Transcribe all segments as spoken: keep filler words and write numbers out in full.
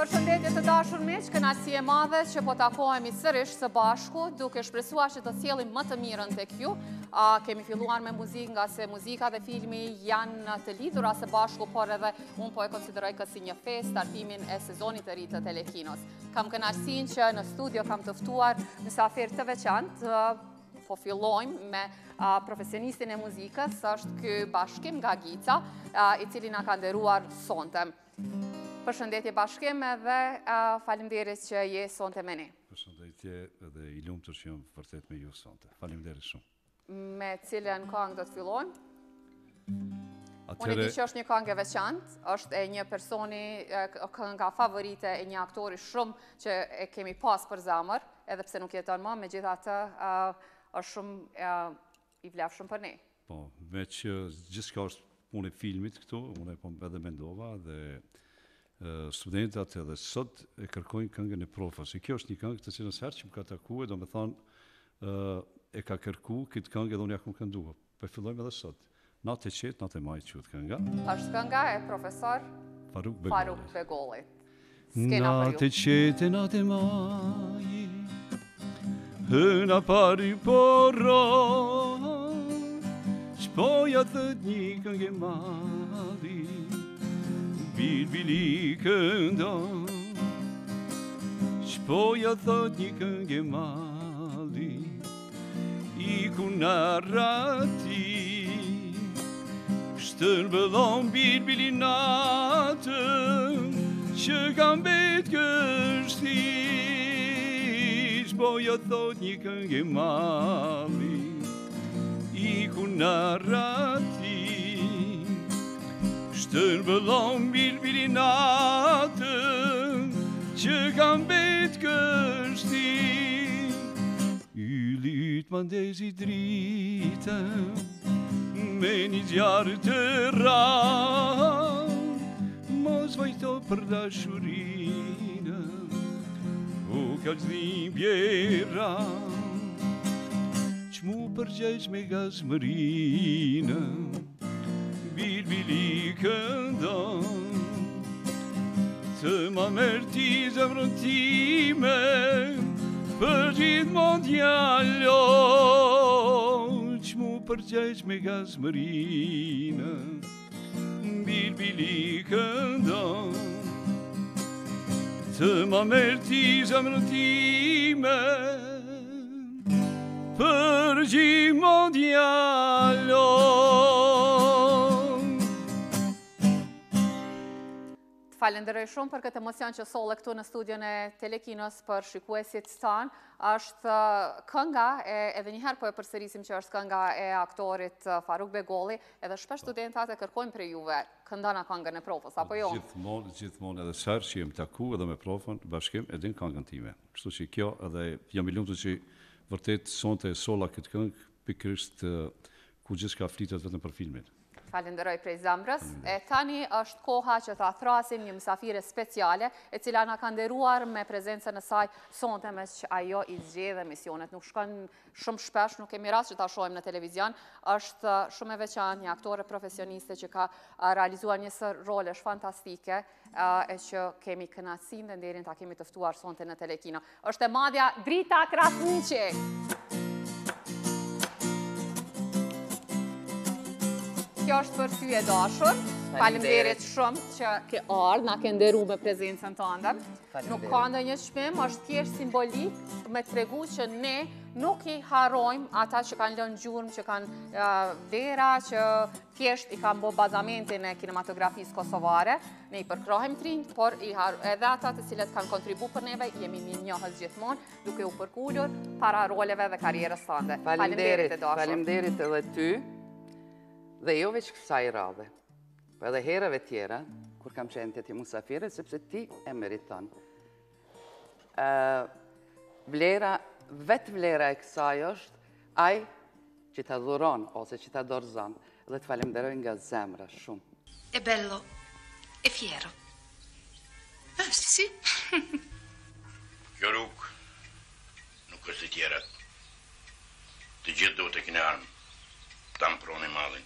Përshëndetje të dashur miq, kënaqësi e madhe që po takohemi sërish së bashku, duke shpresuar që të sjellim më të mirën tek ju. Uh, kemi filluar me muzikë nga se muzika dhe filmi janë të lidhura së bashku, por edhe unë po e konsideroj këtë si një festë, startimin e sezonit të ri të Telekinos. Kam kënaqësinë që në studio kam të ftuar mysafir të veçantë. Uh, po fillojmë me uh, profesionistin e muzikës, është ky Bashkim nga Gica, uh, i cili na ka nderuar sonte. Përshëndetje Bashkim edhe uh, faleminderit që je sonte me ne. Përshëndetje edhe i lumtur që jam vërtet me ju sonte. Faleminderit shumë. Me cilën këngë do të fillojmë? Atere... Unë e di që është një këngë e veçantë, është e një personi, kënga favorite e një aktori shumë që e kemi pas për zamër, edhe pse nuk jeton më, megjithatë uh, është shumë uh, i vlefshëm për ne. Po, me që gjithçka është punë e filmit këtu, unë e po edhe mendova dhe uh, studentat edhe sot e kërkojnë këngën e profës. E kjo është një këngë të cilës herë që më ka takuar, do me thonë, uh, e ka kërku këtë këngë edhe unë ja kom këndua. Po fillojmë edhe sot. Natë e qetë, natë e majtë qëtë kënga. Është kënga e profesor Faruk Begolli. Faruk Begolli. Skena për ju. Natë e qetë, natë e majtë, hëna pari porra, shpoja thët një këngë mali, bilbili kënda, shpoja thët një këngë mali, i ku narrati, shtërbëllon bilbili natën, që kam bet kështi, shpoja thot një këngë mali, i ku narrati, shtërbëllon bilbili natën, që kam bet kështi, ylit mandezi dritën, me një gjarë të ra, mos vajto për dashurinë, u kalzim bjera, që mu përgjesh me gazmërinë, bilbili këndon, të ma mërti zemrën time, për gjithë mondjalo, që mu përgjesh me gazmërinë, bilbili këndon, të ma mërti zemrën time, për gjithë mondjalo. Falenderoj shumë për këtë emocion që solle këtu në studion e Telekinos për shikuesit tanë. Është kënga, edhe njëherë po e përsërisim që është kënga e aktorit Faruk Begolli, edhe shpesh studentat e kërkojnë për juve këndana këngën e profës, apo jo? Gjithmonë, gjithmonë edhe sërë që jem taku edhe me profën, Bashkim, edhin këngën time. Kështu që kjo edhe jam i lumtur që vërtet sonte e solla këtë këngë pikërisht ku gjithçka flitet vetëm për filmin. Falenderoj prej zemrës. E tani është koha që ta thrasim një mysafire speciale, e cila na ka nderuar me prezencën e saj sonte, me që ajo i zgjedh emisionet. Nuk shkon shumë shpesh, nuk kemi rast që ta shohim në televizion. Është shumë e veçantë, një aktore profesioniste që ka realizuar një sër rolesh fantastike, e që kemi kënaqësinë dhe nderin ta kemi të ftuar sonte në Telekino. Është e madhja Drita Krasniqi. Kjo është për ty e dashur. Faleminderit shumë që ke ardhur, na ke nderuar me prezencën tënde. Nuk ka ndonjë çmim, është thjesht simbolik me tregu që ne nuk i harrojmë ata që kanë lënë gjurmë, që kanë uh, vera, që thjesht i kanë bërë bazamentin e kinematografisë kosovare. Ne i përkrohem trinj, por i har... edhe ata të cilët kanë kontribu për neve, jemi një njohës gjithmonë, duke u përkullur para roleve dhe karierës tënde. Faleminderit e dashur. Faleminderit edhe ty. Dhe jo veç kësaj radhe, po edhe herëve tjera, kur kam qenë të ti musafire, sepse ti e meriton. Vlera, vetë vlera e kësaj është aj që ta dhuron, ose që ta dorëzon, dhe të falemderoj nga zemra shumë. È bello, è fiero. Ah, sì, sì. Kjo rrugë nuk është e tjera. Të gjithë do të kene armë, ta më prone madhin.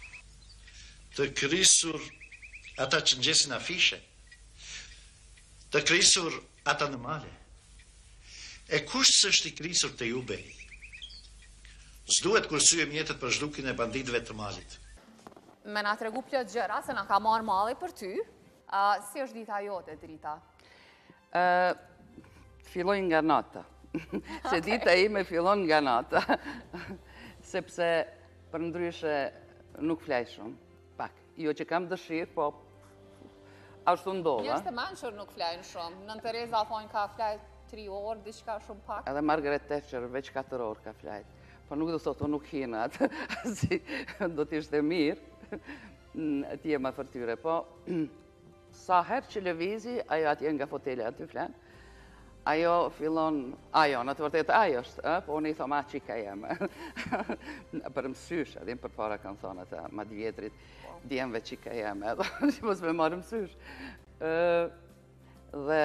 Të krisur ata që ngjesin afishe, të krisur ata në male. E kush s'është i krisur të ju bej? S'duhet kursye mjetet për zhdukin e banditëve të malit. Me na tregu plot gjëra se na ka marrë malli për ty. Uh, si është dita jote, Drita? Uh, filloj nga nata. Se okay. Dita ime fillon nga nata. Sepse për ndryshe nuk flaj shumë. Pak. Jo që kam dëshirë, po ashtu ndodha. Njerëz të mençur nuk flajnë shumë. Nën Tereza thonë ka flaj tri orë, diçka shumë pak. Edhe Margaret Thatcher veç katër orë ka flajt. Po nuk do thotë, nuk hinat. Si do t'ishte mirë. Ti e ma fërtyre, po sa herë që lëvizi, ajo atje nga fotele aty flen, ajo fillon, ajo, në të vërtet ajo është, po unë i thoma qika jeme. Për mësysh, edhin për para kanë thonë ata, ma di vjetrit, djemve qika jeme, edhe që mos me marë mësysh. Dhe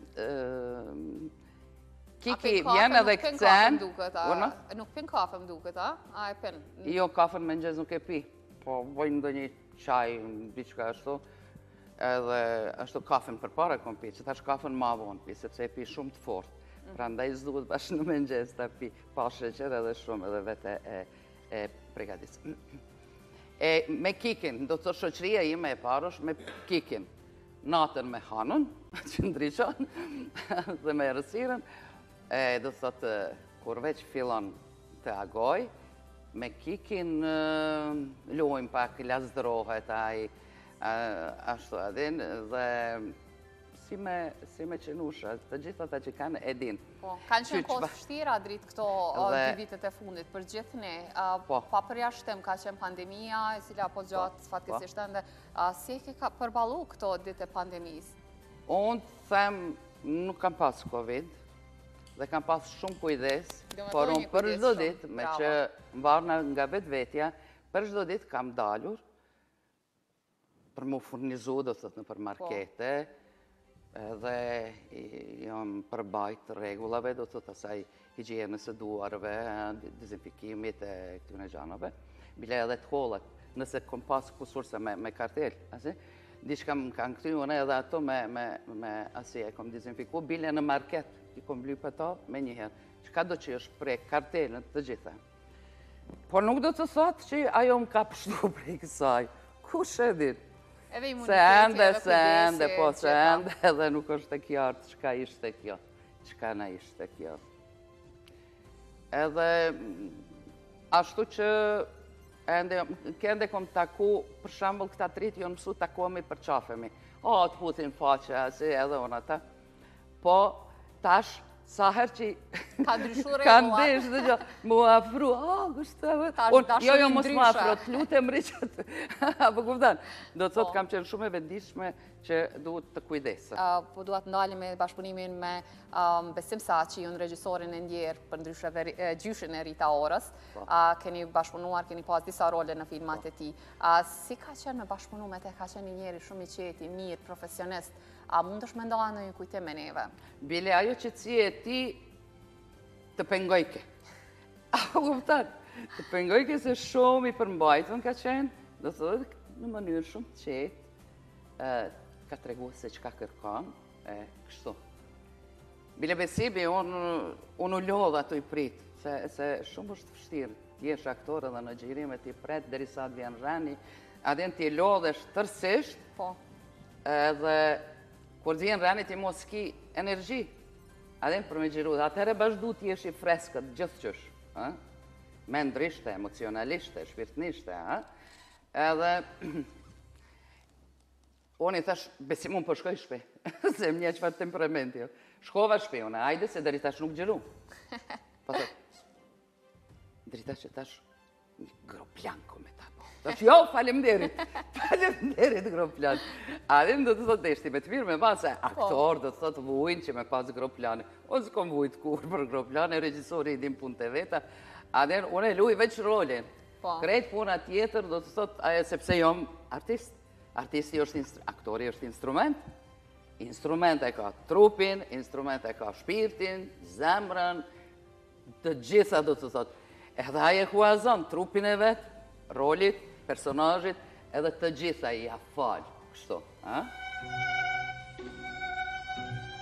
Kiki vjen edhe këcen. Nuk pin kafe më duket, a? A e pin? Jo, kafen me nxez nuk e pi. Po, vojnë ndë një qaj, diqka ashtu, edhe ashtu kafen për para kom pi, që thash kafen ma vonë pi, sepse e pi shumë të fort. Pra ndaj zduhet bashkë në mëngjes të pi pa sheqer edhe shumë edhe vete e pregatis. E me Kikin, do të shoqëria ime e parosh me Kikin, natën me Hanën, që ndryqon, dhe me rësiren, do të thotë, kur veç fillon të agoj, me Kikin lojmë pak, lasdrohet aj, ashtu adin, dhe si me qenusha, të gjithë ata që kanë edin. Po, kanë qenë kohë vështira dritë këto dy vitet e fundit, për gjithë ne, pa përjashtem ka qenë pandemia, e cila po gjatë fatkesisht ende, si e ke përbalu këto ditë e pandemisë? Unë them, nuk kam pas Covid, dhe kam pas shumë kujdes, por unë për çdo ditë, me që mbarna nga vetë vetja, për çdo ditë kam dalur për mu furnizu, do të thëtë në për markete, edhe jam përbajt regullave, do të thëtë asaj higjienës e duarve, dezinfikimit e këtyne gjanove, bile edhe të hollat, nëse kom pas kusurse me kartel, diçka më kanë këty unë edhe ato me asje, kom dezinfiku, bile në market, i kom bly për ta me njëherë, që ka do që është prej kartelën të gjitha. Por nuk do të thotë që ajo më ka pështu prej kësaj, ku shedin? Se ende, se ende, po se ende, edhe nuk është e kjartë që ka ishte kjo, që ka na ishte kjo. Edhe ashtu që kende kom taku, për shambull këta trit, jo mësu takomi për qafemi. O, të putin faqe, asi edhe unë ata. Po, tash, sa her që kanë desh dhe gjë, mu afru, a, Gustave, jo, jo, mos mu afru, të lutem rriqët, apo kuptan, do të thotë kam qenë shumë e vendishme që duhet të kujdesë. Po duhet ndalim me bashkëpunimin me Besim Saçi, unë regjisorin e ndjerë për ndryshe gjyshin e Rita Orës, keni bashkëpunuar, keni pas disa role në filmat e ti. Si ka qenë me bashkëpunu me te, ka qenë një njeri shumë i qeti, mirë, profesionist, a mund është me ndoha në një kujtim me neve? Bile, ajo që ci e ti të pengojke. A kuptan, të pengojke se shumë i përmbajtën ka qenë, do të dhe në mënyrë shumë të qetë, ka të regu se që ka kërkan, e kështu. Bile Besimi, unë u lodha të i pritë, se shumë është fështirë, ti esh aktorë dhe në gjirime ti pretë, dheri sa të vjen rani, adin ti lodhesh tërsisht, edhe kur vjen rani ti mos ki energji, adin për me gjiru, dhe atëre bashdu ti esh i freskët, gjithë qësh, mendrishte, emocionalishte, shpirtnishte, edhe unë i thash, Besim unë për shkoj shpe, se më një qëfar temperamenti, shkova shpe, unë, ajde se dheri tash nuk gjiru. Pa thot, dheri tash e tash, një groplanko me ta. Tash, jo, falem derit, falem derit groplan. Adin do të thot deshti me të mirë me ma, se aktor do të thot vujnë që me pas groplane. Unë s'kom vujt kur për groplane, regjisori i dim punë të veta. Adin, unë e luj veç rolin. Krejt puna tjetër do të thot, sepse jom artist. Artisti është, aktori është instrument. Instrument e ka trupin, instrument e ka shpirtin, zemrën, të gjitha do të thot. Edhe aje huazon trupin e vetë, rolit, personajit, edhe të gjitha i afalë, kështu.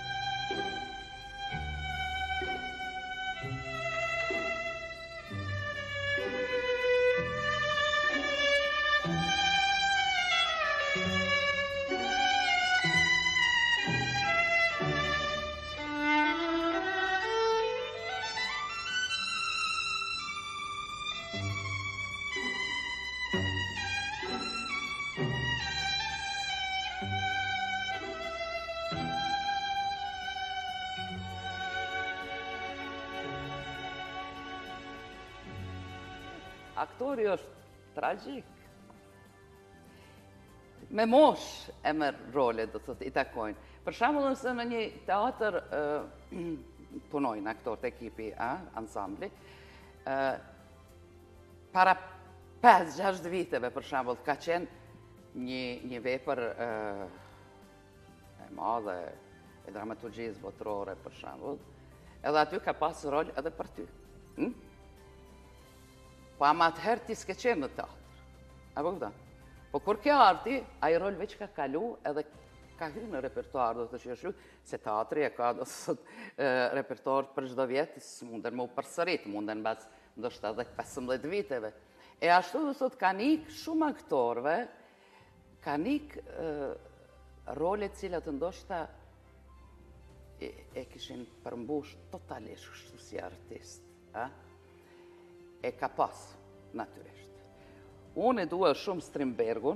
aktori është tragjik. Me mosh e merë role, do të thotë, i takojnë. Për shembull, nëse në një teatr punojnë aktorët ekipi, ansambli, para pesë gjashtë viteve, për shembull, ka qenë një vepër e madhe e dramaturgjisë botërore, për shembull, edhe aty ka pas rol edhe për ty. Po ama atëherë ti s'ke qenë në teatr. Apo këta? Po kur ke arti, a i rol veç ka kalu edhe ka hyrë në repertuar, do të që është se teatri e ka do të thotë repertuar për çdo vjet, munden më u përsërit, munden mbas ndoshta edhe pesëmbëdhjetë viteve. E ashtu do të thotë kanë ikë shumë aktorëve, kanë ikë role të cilat ndoshta e kishin përmbush totalisht kështu si artist. E ka pas, natyrisht. Unë e dua shumë Strindbergun,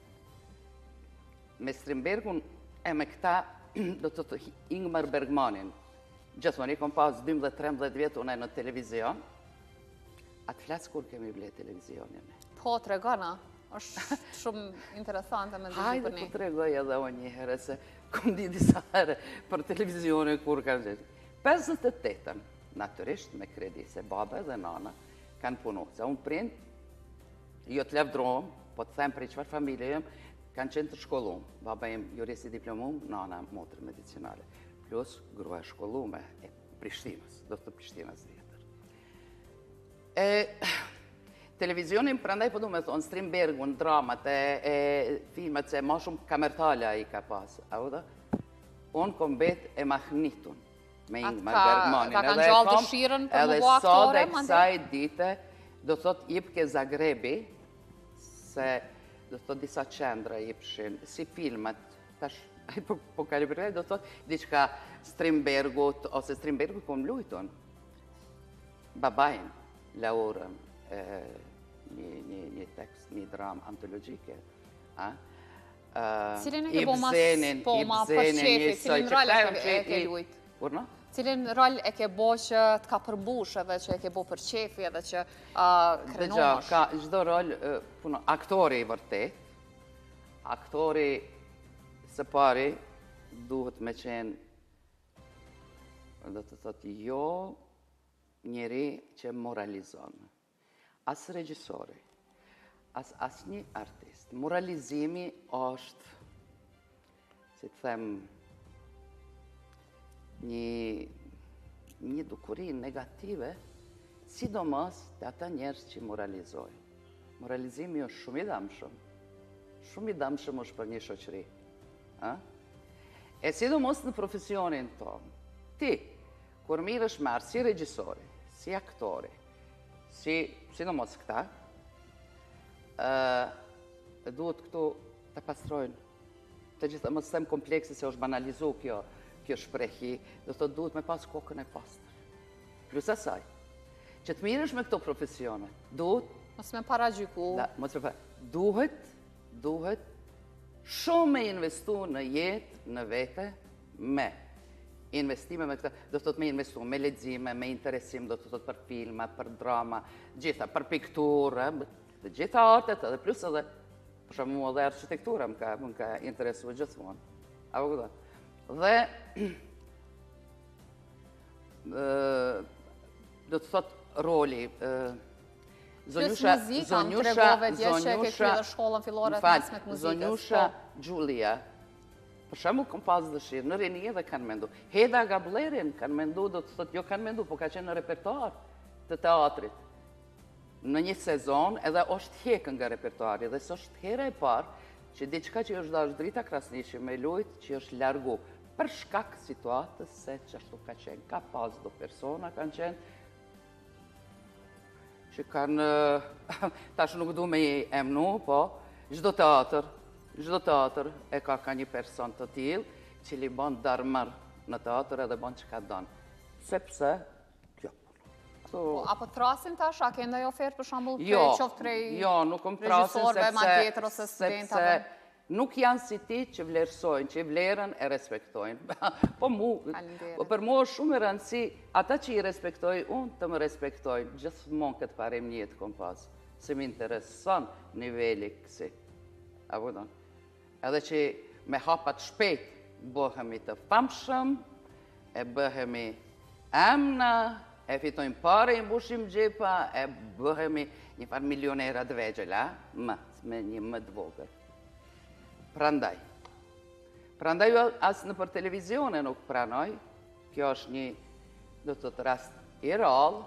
me Strindbergun e me këta, do të të Ingmar Bergmanin. Gjithmonë i kom pas dymbëdhjetë trembëdhjetë vjetë unë e në televizion, atë flasë kur kemi ble televizionin. Po, të regana, është shumë interesante me ndërgjë për një. Hajde ku të regoj edhe o një herë, se kom di disa herë për televizionin kur kanë gjithë. pesëdhjetë e tetën, natyrisht me kredi, se baba dhe nana kanë punu. Se unë prind, jo të levdrohem, po të them për i qëfar familje jem, kanë qenë të shkollum. Baba jem jurist i diplomum, nana motër medicinale. Plus grua shkollume e Prishtinës, do të Prishtinës vjetër. Televizionin prandaj po du me thonë, Strindbergun, dramat e filmat, se ma shumë kamertale a i ka pas. Unë kom bet e mahnitun me Ingmar Bergmanin. Ka kanë gjallë dëshiren për më bo aktore? Edhe sot e kësaj dite, do të thot Jipke Zagrebi, se do të thot disa qendra jipshin, si filmat, tash, po kalibroj, do të thot diçka Strindbergut, ose Strindbergut kom lujton. Babajn, Laurën, një tekst, një dram antologjike. Cilin e ke bo ma për shefi, cilin rol e ke lujt? Urna? Cilin rol e ke bo që të ka përbush edhe që e ke bo për qefi edhe që krenosh? Dëgja, ka gjdo rol, aktori i vërtet, aktori së pari duhet me qenë, do të thotë, jo njeri që moralizon, as regjisori, as një artist. Moralizimi është, si të them, një dukuri negative, sidomos të ata njerës që moralizojnë. Moralizimi është shumë i damshëm. Shumë i damshëm është për një shoqëri. E sidomos në profesionin tonë. Ti, kur mirë është marë si regjisori, si aktori, sidomos këta, duhet këtu të pastrojnë. Të gjithë, më sëtem kompleksi se është banalizu kjo, kjo shprehi, do të duhet me pas kokën e pastër. Plus asaj, që të mirësh me këto profesione, duhet... Mos me para gjyku. Duhet, duhet shumë me investu në jetë, në vete, me investime me këta, do të të me investu me ledzime, me interesim, do të të për filma, për drama, gjitha, për pikturë, dhe gjitha artet, dhe plus edhe, për shumë mua dhe architektura më ka interesu gjithmonë. Apo këta? Dhe, do të thot roli, Zonjusha, Zonjusha Gjulia, për shumë kom pas dëshirë, në rinje dhe kanë mendu. Heda Gablerin kanë mendu, do të thot, jo kanë mendu, po ka qenë në repertoar të teatrit. Në një sezon, edhe është hekën nga repertoari, dhe së është here e parë, që diçka që është da është drita Krasnishi me lujt, që është largu për shkak situatës, se që ashtu ka qenë, ka pas do persona kanë qenë, që kanë, tash nuk du me i emnu, po, gjdo teatr, gjdo teatr e ka ka një person të tjil, që li bon darmar në teatr edhe bon që ka donë. Sepse, kjo. Apo të trasin tash, a ke ndaj ofertë për shambull Jo, qoftë prej jo, nuk kom trasin sepse nuk janë si ti që vlerësojnë, që vlerën e respektojnë. Po mu, për mu është shumë e rëndësi, ata që i respektojnë, unë të më respektojnë, gjithmonë këtë parim njëtë kom pas. se më intereson niveli kësi. A vëdon? Edhe që me hapat shpejt, bëhemi të famshëm, e bëhemi emna, e fitojmë pare, i mbushim gjepa, e bëhemi një farë milionera të vegjela, më, me një më të vogël. Prandaj. Prandaj asë në për televizione nuk pranoj, kjo është një, do të të rast i rallë,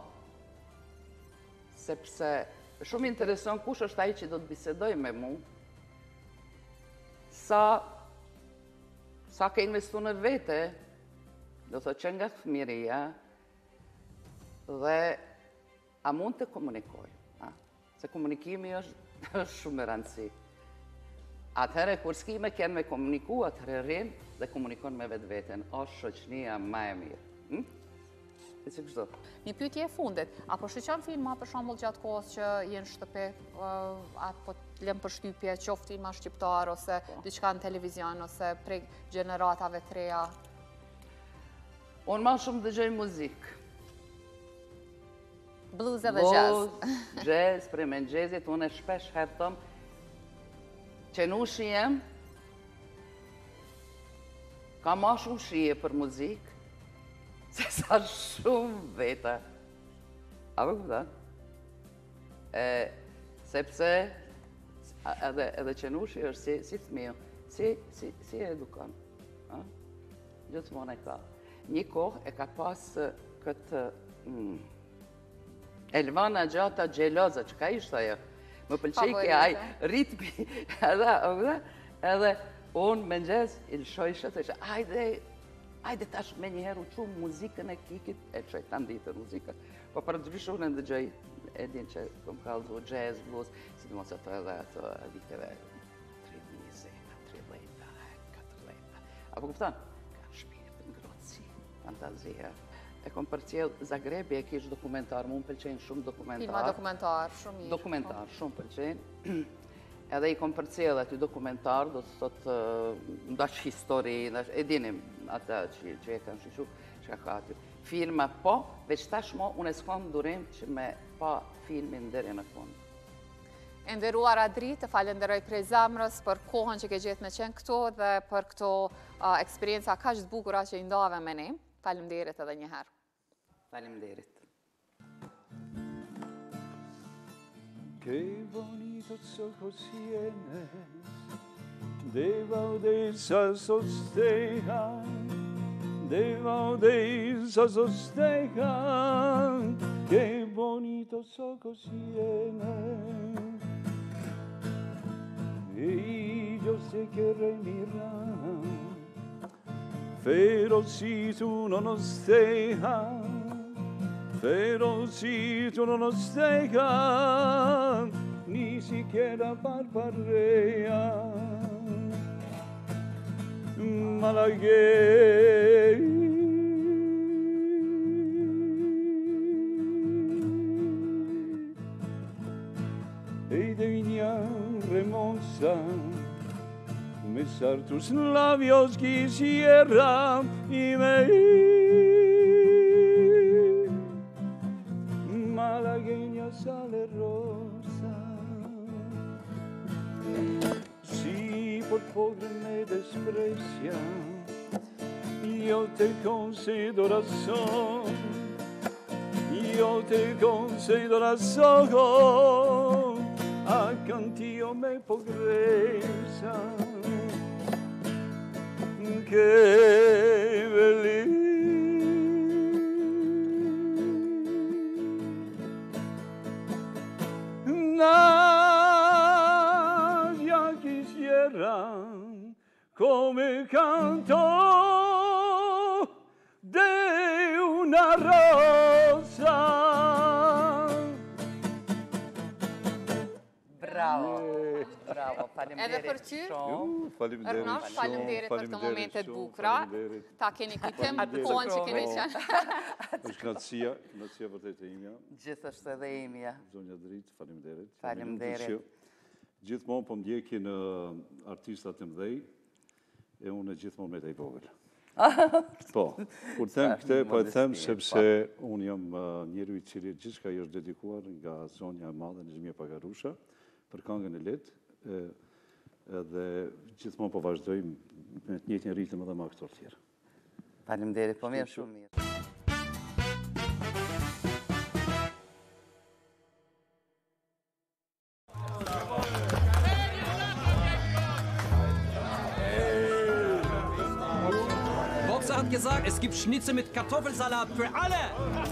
sepse shumë intereson kush është ai që do të bisedoj me mu, sa, sa ke investu në vete, do të që nga fëmiria, dhe a mund të komunikoj. Se komunikimi është shumë e rëndësi. Atëherë, kur s'ki me kënë me komuniku, atëherë rinë dhe komunikon me vetë vetën. O shoqënia ma e mirë. Hm? E si kështu? Një pyetje e fundit. Apo shqyqon filma për shembull gjatë kohës që jenë shtëpi, apo lëm përshtypje, qoftë filma shqiptar, ose diçka në televizion, ose prej gjeneratave të reja? Unë ma shumë dëgjoj muzikë. Blues edhe jazz. Blues, jazz, prej me jazzit, unë e shpesh hertëm që nu shijem, ka ma shumë shije për muzikë, se sa shumë veta. A vë këta? Sepse, edhe që nu shije është si thmiju, si edukon. Gjithmonë e ka. Një kohë e ka pasë këtë Elvana Gjata Gjeloza, që ka ishtë ajo? Më pëlqej ke aj ritmi, edhe unë me njës i lëshoj shëtë, e që ajde, ajde tash me njëherë u qumë muzikën e kikit, e që e të nditër muzikën, po për të drishë unë ndëgjoj, e din që kom kaldu jazz, blues, si të mos e të edhe ato viteve tre njëzeta, tre lejta, katër lejta. Apo këpëtan, ka shpirtë, ngrotësi, fantazia. E kom përcjell Zagrebi, e kishë dokumentar, mu më pëlqenë shumë dokumentar. Filma dokumentar, shumë mirë. Dokumentar, shumë pëlqenë. Edhe i kom përcjell aty dokumentar, do të thotë, ndash histori, e dinim ata që e kanë shishu, që ka aty. Filma po, veç tashmo, unë e s'kam durim që me pa filmin deri në fund. E nderuar Adri, të falenderoj prej zemrës për kohën që ke gjetë me qenë këto dhe për këto eksperienca kaq të bukura që i ndave me ne. Faleminderit edhe një herë. Faleminderit. Che bonito ojos tienes, de baudeza sostejan, de baudeza sostejan, che bonitos ojos tienes. Y yo sé que remiran, pero si tú no nos dejas, pero si tú no nos dejas, ni siquiera parpadeas, malagueña. Y de viña remoza, besar tus labios quisiera y me malagueña salerosa. Si por pobre me desprecia, yo te concedo razón, yo te concedo razón, a cantío me pobreza. Che feliz. Nadie quisiera come canto de una rosa. Bravo. Bravo, Edhe për ty, Faleminderit. Faleminderit për të momentet bukura. Ta keni kujtim kohën që keni qenë. Është knatësia, knatësia vërtet e imja. Gjithashtu edhe imja. Zonja Dritë, faleminderit. Faleminderit. Gjithmonë po ndjekin artistat e mëdhej, e unë gjithmonë me të i vogël. Po, kur them këtë, po e them sepse unë jam njeriu i cili gjithçka i është dedikuar nga zonja e madhe Nezmia Pagarusha për këngën e letë, edhe gjithmonë po vazhdoj me të njëjtin ritëm edhe me aktorë tjerë. Faleminderit, po mirë, shumë mirë. Hat gesagt, es gibt Schnitzel mit Kartoffelsalat für alle.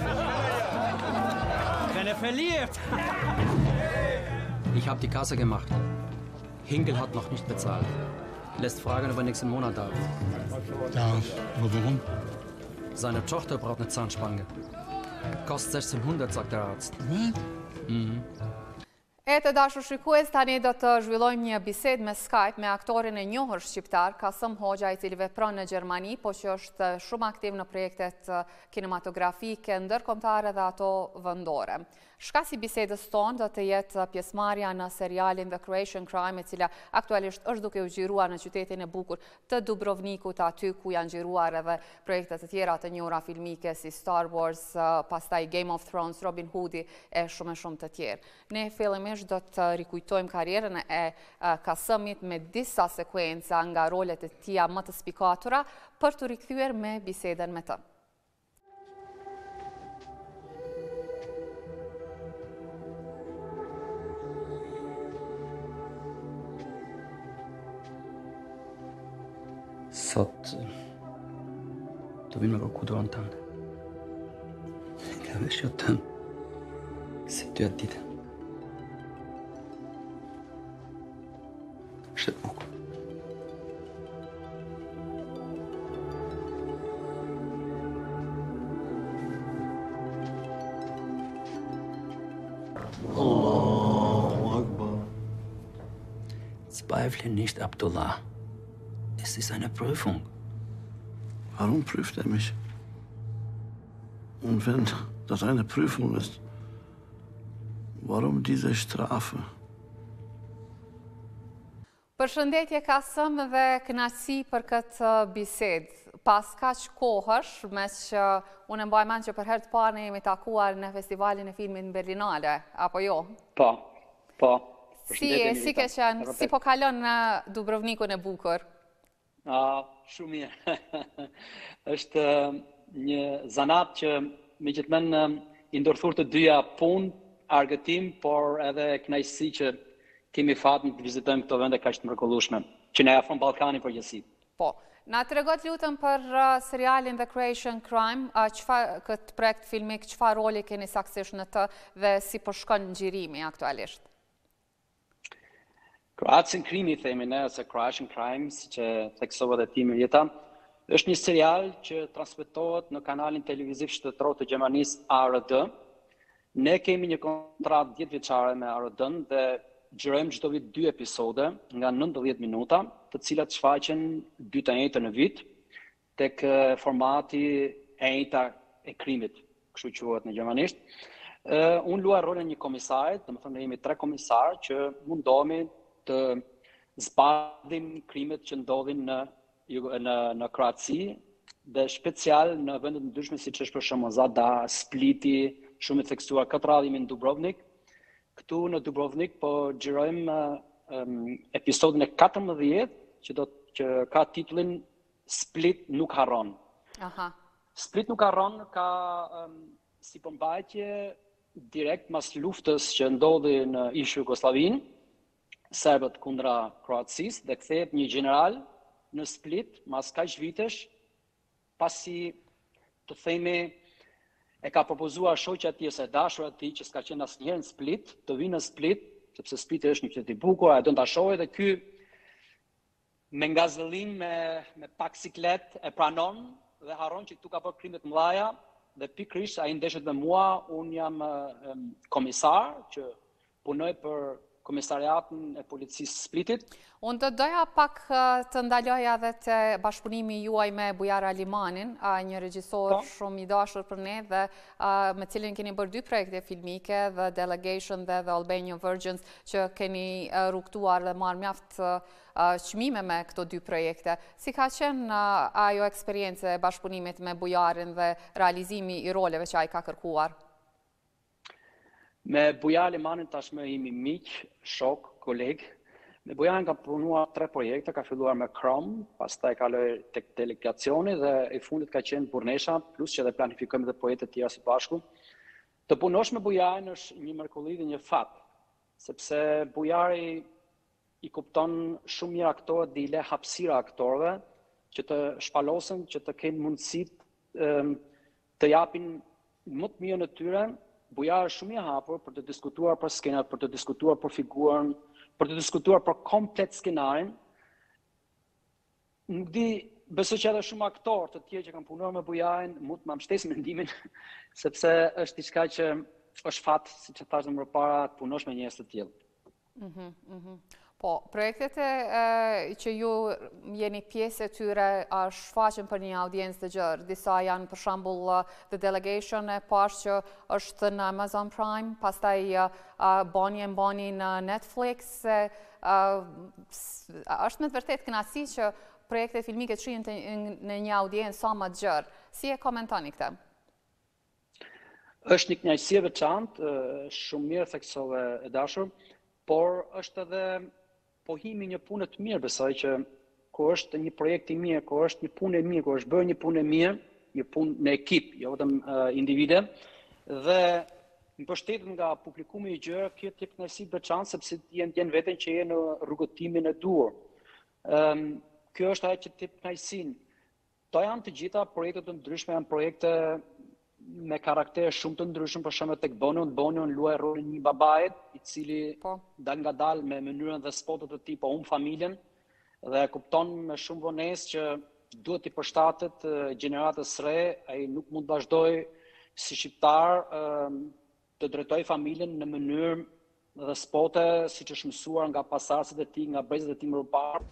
Wenn er verliert. Ich habe die Kasse gemacht. Hinkel hat noch nicht bezahlt. Lässt fragen, ob er nächsten Monat darf. Darf? Aber warum? Seine Tochter braucht eine Zahnspange. Kostet sechzehnhundert, sagt der Arzt. Mhm. E të dashur shikues, tani do të zhvillojmë një bisedë me Skype me aktorin e njohur shqiptar, Kasëm Hoxha, i cili vepron në Gjermani, po që është shumë aktiv në projektet kinematografike ndërkombëtare dhe ato vendore. Shkasi bisedës tonë do të jetë pjesëmarrja në serialin The Croatian Crime, e cila aktualisht është duke u xhiruar në qytetin e bukur të Dubrovnikut, aty ku janë xhiruar edhe projekte të tjera të njohura filmike si Star Wars, pastaj Game of Thrones, Robin Hoodi e shumë e shumë të tjerë. Ne fillimisht do të rikujtojmë karrierën e Kasëmit me disa sekuenca nga rolet e tija më të spikatura për të rikthyer me bisedën me të. Sot do vinë me kërku dorën tënde. Ka vesh jo tënë se ty atë ditë. Është të bukur. Allahu Akbar. Zweifle nicht, Abdullah. Es ist eine Prüfung. Warum prüft er mich? Und wenn das eine Prüfung ist, warum diese Strafe? Përshëndetje Kasëm dhe kënaqësi për këtë bisedë. Pas kaq kohësh, mes që unë mbaj mend që për herë të parë ne jemi takuar në festivalin e filmit Berlinale, apo jo? Po, po. Si si ke qenë, si po kalon në Dubrovnikun e bukur? A, shumë mirë. Është një zanat që me gjithmonë i ndërthur të dyja punë, argëtim, por edhe kënaqësi që kemi fatin të vizitojmë këto vende kaq të mrekullueshme, që na afron Ballkanin përgjithësi. Po, na tregot lutem për serialin The Croatian Crime, çfarë këtë projekt filmik, çfarë roli keni saktësisht në të dhe si po shkon ngjirimi aktualisht? Croatian Crime, themi ne, ose Croatian Crime, si që theksova dhe ti Mirjeta, është një serial që transmetohet në kanalin televiziv shtetëror të Gjermanisë A R D. Ne kemi një kontratë dhjetë vjeçare me A R D-n dhe xhirojmë çdo vit dy episode nga nëntëdhjetë minuta, të cilat shfaqen dy të njëjtë në vit tek formati e njëjta e krimit, kështu quhet në gjermanisht. Uh, unë luaj rolin e një komisarit, domethënë ne jemi tre komisar që mundohemi të zbardhim krimet që ndodhin në në në Kroaci dhe special në vende të ndryshme siç është për shembull Zada, Spliti, shumë i theksuar këtë radhë në Dubrovnik. Këtu në Dubrovnik po xhirojmë um, episodin e katërmbëdhjetë që do që ka titullin Split nuk harron. Aha. Split nuk harron ka um, si përmbajtje direkt mas luftës që ndodhi në ish Jugosllavinë, serbët kundra Kroacisë, dhe kthehet një general në Split mas kaq vitesh, pasi të themi e ka propozuar shoqja e tij ose dashura e tij që s'ka qenë asnjëherë në Split, të vinë në Split, sepse Spliti është një qytet i bukur, ai do ta shohë dhe ky me ngazëllim me me pak siklet e pranon dhe harron që këtu ka bërë krime të mëdha dhe pikërisht ai ndeshet me mua, un jam um, komisar që punoj për komisariatin e policisë Splitit. Unë të doja pak të ndaloja dhe të bashkëpunimi juaj me Bujar Alimanin, një regjisor shumë i dashur për ne dhe me cilin keni bërë dy projekte filmike, The Delegation dhe The Albanian Virgins, që keni rrugtuar dhe marrë mjaft çmime me këto dy projekte. Si ka qenë ajo eksperiencë e bashkëpunimit me Bujarin dhe realizimi i roleve që ai ka kërkuar? Me Bujar Alimanin tashmë jemi miq, shok, koleg. Me Bujarin ka punuar tre projekte, ka filluar me Krom, pastaj kaloi tek delegacioni dhe e fundit ka qenë Burnesha, plus që dhe planifikojmë dhe projekte të tjera së bashku. Të punosh me Bujarin është një mrekulli dhe një fat, sepse Bujari i kupton shumë mirë aktorët dhe i le hapësira aktorëve që të shpalosen, që të kenë mundësitë të japin më të mirën e tyre. Bujar është shumë i hapur për të diskutuar për skenat, për të diskutuar për figurën, për të diskutuar për komplet skenarin. Nuk di, besoj që edhe shumë aktorë të tjerë që kanë punuar me Bujarin mund të më mbështesin mendimin, sepse është diçka që është fat, siç e thash më parë, të punosh me njerëz të tillë. Po, projektet që ju jeni pjesë e tyre shfaqen për një audiencë të gjerë. Disa janë për shembull The Delegation e pash që është në Amazon Prime, pastaj bani e mbani në Netflix. Është me të vërtet kënaqësi që projektet filmike të shihen në një audiencë sa më të gjerë. Si e komentoni këtë? Është një kënaqësi e veçantë, shumë mirë theksove e dashur, por është edhe pohimi një punë të mirë, besoj që kur është një projekt i mirë, kur është një punë e mirë, kur është bërë një punë e mirë, një punë në ekip, jo vetëm individe, dhe në mbështetjet nga publikumi i gjerë, kjo të jep kënaqësi të veçantë sepse jenë veten që je në rrugëtimin e duhur. Kjo është ajo që të jep kënaqësinë. To janë të gjitha projekte të ndryshme, janë projekte me karaktere shumë të ndryshëm, për shembull tek Bonion, Bonion luaj rolin një babait, i cili dal nga dal me mënyrën dhe spotet e tij po humb familjen dhe kupton me shumë vonesë që duhet i përshtatet gjeneratës së re, ai nuk mund të vazhdojë si shqiptar të drejtojë familjen në mënyrë dhe spote siç është mësuar nga pasardhësit e tij, nga brezat e tij më parë.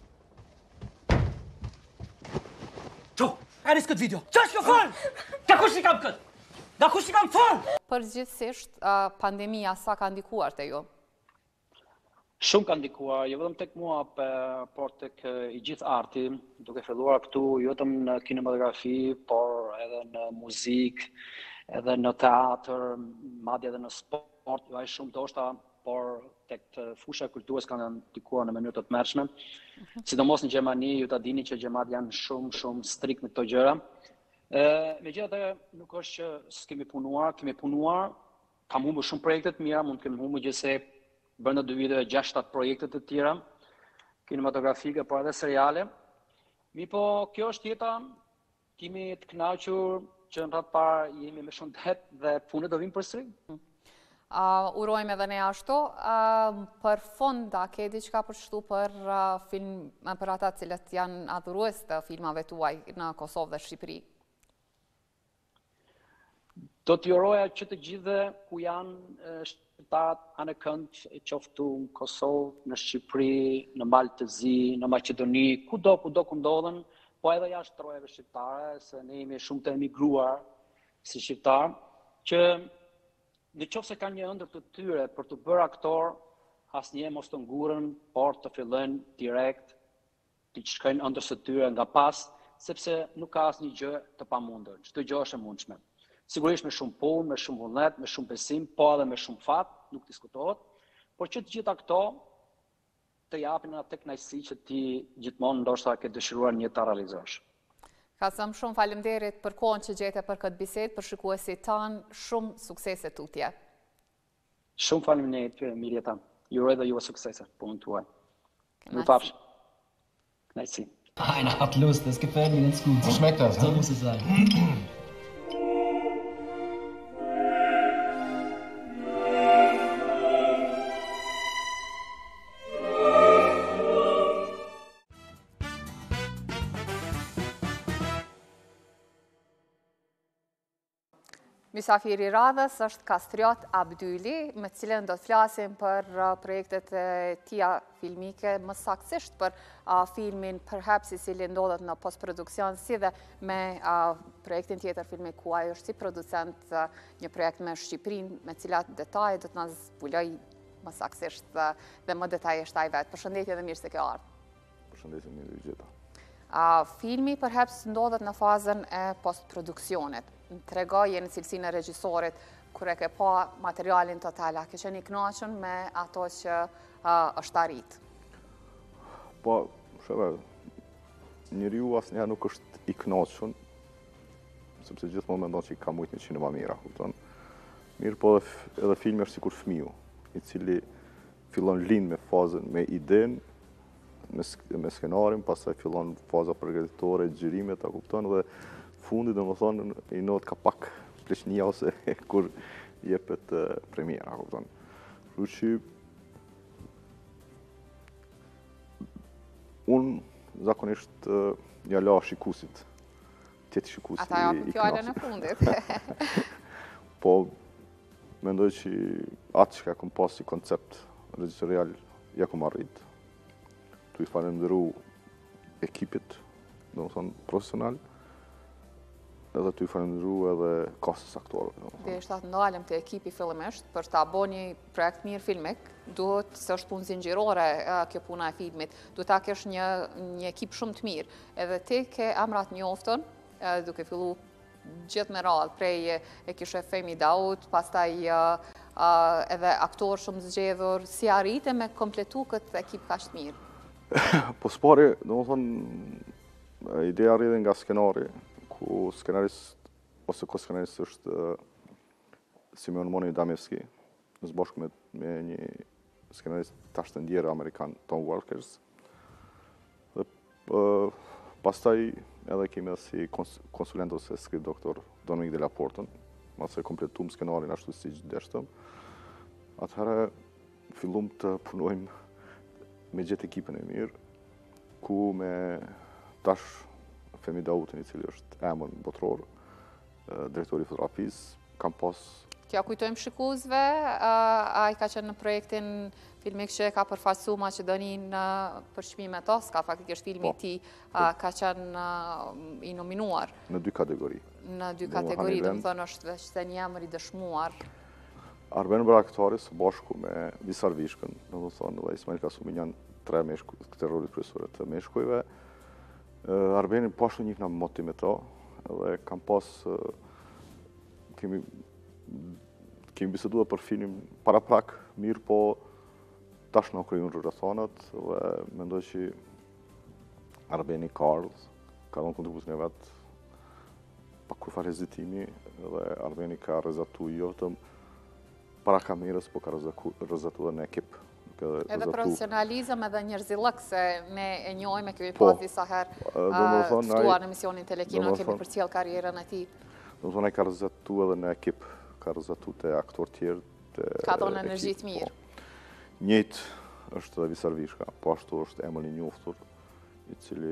Ço, aris këtë video. Ç'është kjo fal? Ka kush i kam kët? Nga kush i kam fal? Përgjithsisht, pandemia sa ka ndikuar te ju? Shumë ka ndikuar, jo vetëm tek mua, por tek i gjithë arti, duke filluar këtu jo vetëm në kinematografi, por edhe në muzikë, edhe në teatr, madje edhe në sport, jo aq shumë ndoshta, por tek fusha e kulturës kanë ndikuar në mënyrë të tmerrshme. Sidomos në Gjermani, ju ta dini që gjermanët janë shumë shumë strikt me këto gjëra. Megjithatë, nuk është që s'kemi punuar, kemi punuar, kam humbur shumë projekte të mira, mund të kemi humbur gjithsej brenda dy viteve gjashtë shtatë projekte të tjera, kinematografike, por edhe seriale. Mi po, kjo është jeta, kemi të kënaqur që në radhë parë jemi me shumë det dhe punët do vinë përsëri. Urojmë edhe ne ashtu. Për fond, a ke diçka përshtu për film, për ata cilët janë adhurues të filmave tuaj në Kosovë dhe Shqipëri? Do t'ju uroja që të gjithë ku janë shqiptarët anë kënd, qoftu në Kosovë, në Shqipëri, në Malë të Zi, në Maqedoni, kudo, kudo ku ndodhen, po edhe jashtë trojeve shqiptare, se ne jemi shumë të emigruar si shqiptar, që në qoftë se ka një ëndër të tyre për të bërë aktor, asnjëherë mos të ngurën, por të fillojnë direkt të shkojnë ëndër së tyre nga pas, sepse nuk ka asnjë gjë të pamundur. Çdo gjë është e mundshme. Sigurisht me shumë punë, me shumë vullnet, me shumë besim, po edhe me shumë fat, nuk diskutohet, por që të gjitha këto të japin atë kënaqësi që ti gjithmonë ndoshta ke dëshiruar një ta realizosh. Kasëm, shumë faleminderit për kohën që gjete për këtë bisedë, për shikuesit tanë, shumë suksese tutje. Shumë faleminderit, Mirjeta. Ju uroj dhe ju suksese punën tuaj. Nur pafsh. Kënaqësi. Einer hat Lust, das gefällt mir ganz gut. So schmeckt das, So ne? muss es sein. Mysafiri i radhës është Kastriot Abdyli, me cilën do të flasim për projektet e tia filmike, më saktësisht për filmin Perhaps, i cili ndodhet në postproduksion, si dhe me projektin tjetër filmi ku ajo është si producent një projekt me Shqipërinë, me cilat detaje do të na zbuloj më saktësisht dhe më detajisht ai vetë. Përshëndetje dhe mirë se ke ardhur. Përshëndetje, mirë gjitha. Filmi Perhaps ndodhet në fazën e postproduksionit. Në trego jeni cilësinë e regjisorit, kur e ke pa materialin total, a ke qenë i kënaqur me ato që është arrit? Po, shëve, njeriu asnjëherë nuk është i kënaqur, sepse gjithmonë mendon që i ka mujt një qinë më mira, kupton. Mirë, po edhe filmi është sikur fëmiu, i cili fillon lind me fazën, me idenë, me skenarin, pastaj fillon faza përgatitore, xhirimet, ta kupton, dhe fundi dhe më thonë i not ka pak pleqnia ose kur jepet premiera, kupton. Kështu që unë zakonisht ja la shikusit, tjetë shikusi i Ata japën fjallën e fundit. Po, mendoj që atë që ka kom pas si koncept regjisorial, ja kom arrit. Tu i falenderu ekipit, dhe më thonë profesional, edhe tu i falenderu edhe kastës aktorëve. Dhe ishtë atë ndalëm të ekipi fillimisht, për të bo një projekt mirë filmik, duhet se është punë zinxhirore kjo puna e filmit, duhet ta kesh një ekip shumë të mirë. Edhe ti ke emrat njoftën, duke fillu gjithë me radhë, prej e kishe Femi Daud, pastaj edhe aktor shumë zgjedhur, si arrite me kompletu këtë ekip kaq të mirë? Po spari, do më thonë, ideja rridhe nga skenari, ku skenarist, ose ko skenarist është Simeon Moni Damevski, në zbashku me një skenarist tash të ndjerë Amerikan, Tom Walkers. Dhe pastaj edhe kemi edhe si konsulent ose skript doktor Dominic de la Porton, ma se kompletum skenarin ashtu si që deshtëm. Atëherë fillum të punojmë me gjithë ekipën e mirë, ku me tash Femi Dautin, i cili është emër botror, drejtori fotografisë, kam pas... Kja kujtojmë shikuzve, a i ka qenë në projektin filmik që ka përfaqësu Maqedoninë për çmimet Oscar, faktikisht filmi i tij ka qenë i nominuar. Në dy kategori. Në dy kategori, do të thonë është vetë një emër i dëshmuar. Arben Baraktari së bashku me Visar Vishkën, do të thonë, dhe Ismail Kasuminjan, tre meshkuj, këtë rolit kryesore të meshkujve. Arbenin pashtu njëkna moti me ta, dhe kam pas, kemi, kemi biseduar për filmin para prak, mirë po tash në kryun rrëthanat, dhe mendoj që Arbeni ka ardhë, ka dhënë kontributin e vetë, pa kur farë hezitimi, dhe Arbeni ka rezatu jo vetëm para kamerës, po ka rezatu dhe në ekip. Edhe profesionalizëm edhe njerëzillëk, se ne e njojme, kemi pas disa herë ftuar në emisionin Telekino, kemi përcjell karrierën e tij. Do të thonë, ai ka rezatu edhe në ekip, ka rezatu të aktor tjerë. Ka dhënë energji të mirë. Njëjtë është edhe Visar Vishka, po ashtu është emër i njoftur, i cili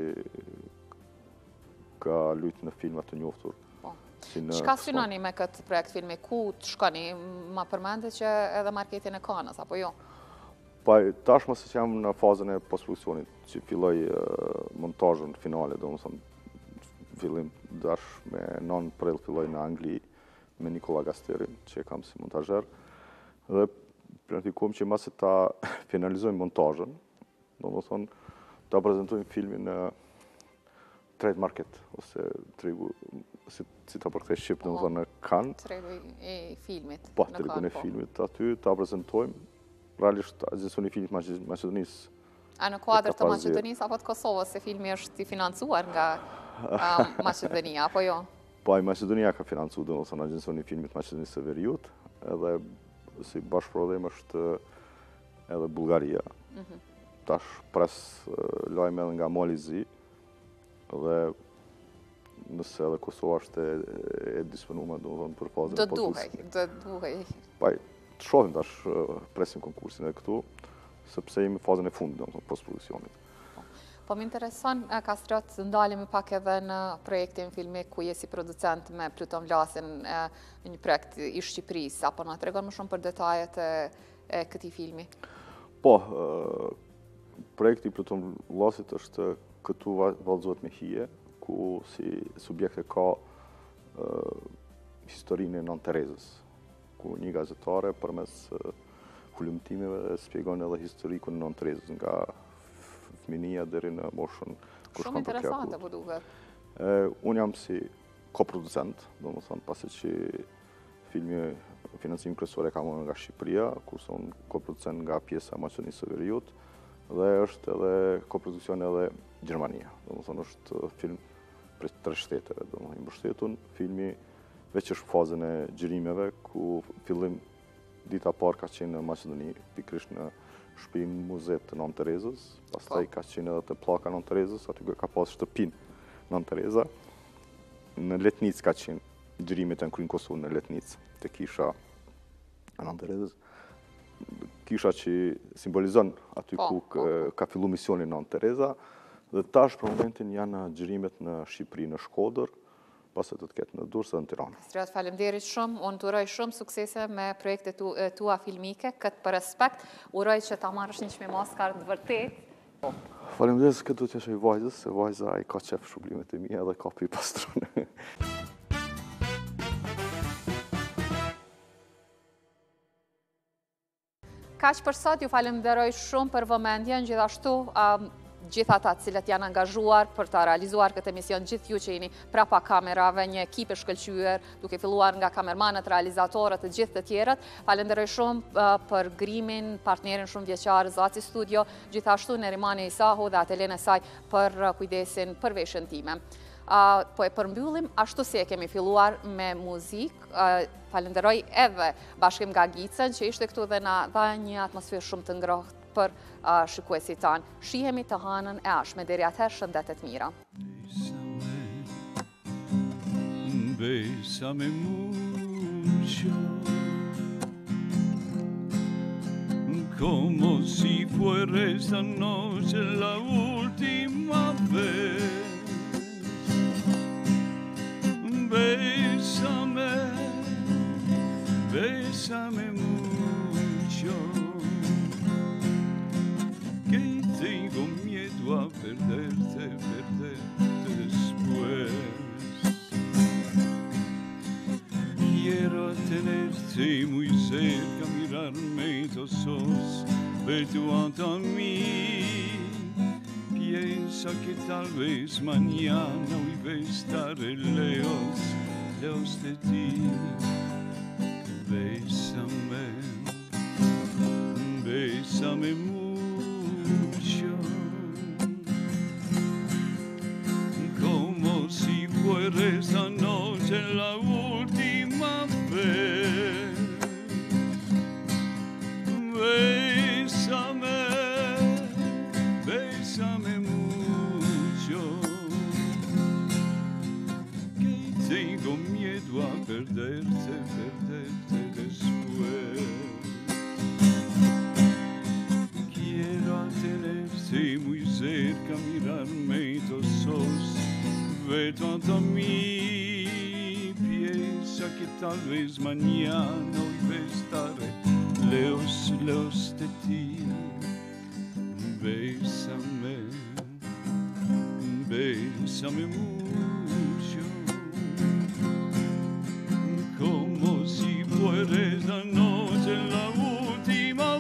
ka luajtur në filma të njoftur. Çka synoni me këtë projekt filmi? Ku të shkoni? Ma përmendet që edhe marketin e Kanës, apo jo? Pa, tashmë se që jam në fazën e postproduksionit, që filloj montajën finale, do më thëmë, fillim dash me nënë prill filloj në Angli me Nikola Gasterin, që kam si montajer, dhe planifikum që mase ta finalizojmë montajën, do më thëmë, ta prezentojmë filmin në trade market, ose tregu, si ta përkthej Shqip, do më thëmë, në Cannes. Tregu i filmit. Po, tregu i filmit, aty ta prezentojmë, realisht Agjensioni i Filmit Maqedonisë. A në kuadër të Maqedonisë apo të Kosovës, se filmi është i financuar nga Maqedonia, apo jo? Po, i Maqedonia ka financu, dhe nësën Agjensioni i Filmit Maqedonisë së Veriut, edhe si bashkëprodhim është edhe Bulgaria. Tash pres lajme edhe nga Malizi, dhe nëse edhe Kosova është e disponume, dhe nësën për fazën e postproduksionit. Do duhej, do duhej. Të shohim tash, presim konkursin e këtu, sepse jemi fazën e fundit, do të thonë, postproduksionit. Po më intereson, Kastriot, të ndalemi pak edhe në projektin filmik ku je si producent me Pluton Vlasin në një projekt i Shqipërisë, apo na tregon më shumë për detajet e këtij filmi? Po, projekti Pluton Vlasit është këtu vallëzohet me hije, ku si subjekte ka historinë e Nën Terezës, ku një gazetare përmes hulumtimeve shpjegon edhe historikun e Nën Terezës nga fëminia deri në moshën kur shkon për krahun. Shumë interesante po duket. Unë jam si koproducent, domethënë pasi që filmi financim kryesor e ka marrë nga Shqipëria, kurse unë koproducent nga pjesa e Maqedonisë së Veriut, dhe është edhe koproduksion edhe Gjermania. Domethënë është film për tre shteteve, domethënë i mbështetur filmi veç është fazën e xhirimeve ku fillim dita parë ka qenë në Maqedoni, pikërisht në shtëpinë muzeet të Nën Terezës, pastaj ka qenë edhe te pllaka Nën Terezës, aty ka pas shtëpinë Nën Tereza. Në Letnicë ka qenë xhirimet janë kryer në Kosovë në Letnicë, te kisha e Nën Terezës. Kisha që simbolizon aty ku ka filluar misioni Nën Tereza, dhe tash për momentin janë xhirimet në Shqipëri, në Shkodër, pas e të të ketë në Durrës dhe në Tiranë. Kastriot, faleminderit shumë, unë të uroj shumë suksese me projektet tua filmike, këtë për respekt, uroj që ta marrësh një çmim Oscar të vërtet. Faleminderit se këtë do të qeshoj vajzës, se vajza ai ka qef shpërblimet e mia dhe ka pi pastrone. Kaq për sot, ju falenderoj shumë për vëmendjen, gjithashtu gjithë ata të cilët janë angazhuar për të realizuar këtë emision, gjithë ju që jeni prapa kamerave, një ekip e shkëlqyer, duke filluar nga kamermanët, realizatorët e gjithë të tjerët. Falenderoj shumë për grimin, partnerin shumë vjeçar, Zaci Studio, gjithashtu Nerimani Isahu dhe atelen e saj për kujdesin për veshën time. Po e përmbyllim, ashtu si e kemi filluar me muzikë, falenderoj edhe Bashkim Gagicën, që ishte këtu dhe na dha një atmosferë shumë të ngrohtë për shikuesit tanë. Shihemi të hanën e ashme, deri atëherë shëndetet mira. Bésame mucho, como si fuera esta noche la última vez. Bésame, bésame mucho, que tengo miedo a perderte, perderte después. Quiero tenerte muy cerca, mirarme tus ojos, ver tu ante a mí. Piensa que tal vez mañana hoy voy a estar lejos, lejos de ti. Bésame, bésame mucho, como si fuera esta noche la última vez. Bésame, bésame mucho, que tengo miedo a perderte, perderte después. Quiero tenerte muy cerca, mirarme tus ojos, ver tanto a mí. Piensa que tal vez mañana hoy voy a estar lejos, lejos de ti. Bésame, bésame mucho, como si fuera esta noche la última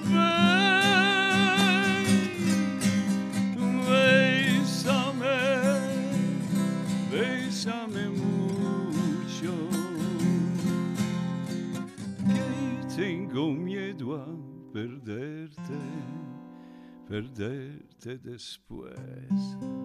vez. Bésame, bésame mucho, que tengo miedo a perderte, perderte después.